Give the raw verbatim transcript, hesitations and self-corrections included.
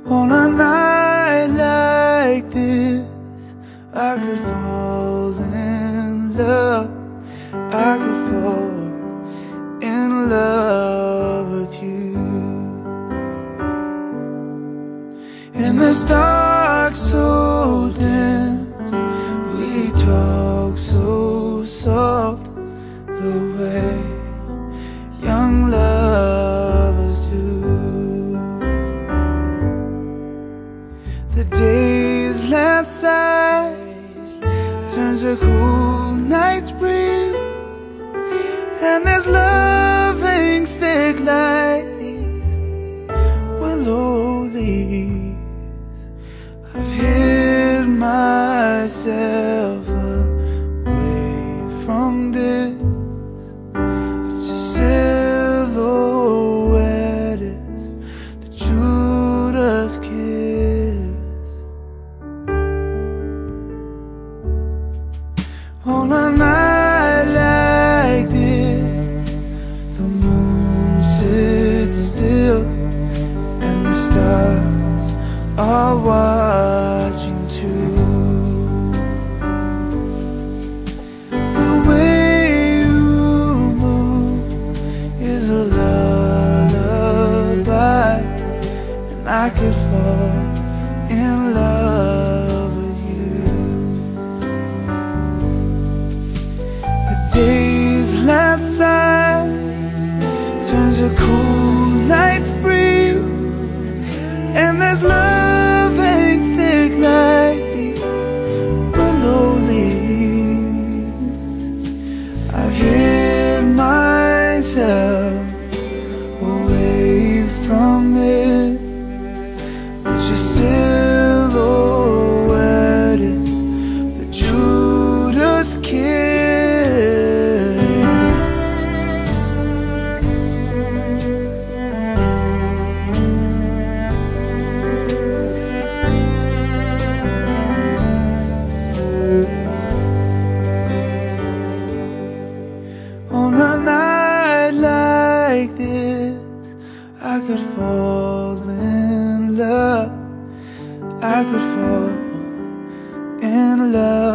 On a night like this, I could fall in love. I could fall in love with you. In this dark so dense, we talk so soft, the way young lovers do. The day's last sigh turns a cool night's breeze, and this loving stick like these willow leaves. I've hid myself away from this, but your silhouette is the Judas kiss. On a night like this, the moon sits still, and the stars are watching too. The way you move is a lullaby, and I could fall in love with you. The day's last sigh turns a cool night's breeze, and there's loving stick like these willow leaves. I've hid myself away from this, but your silhouette is the Judas kiss. On a night like this, I could fall in love. I could fall in love.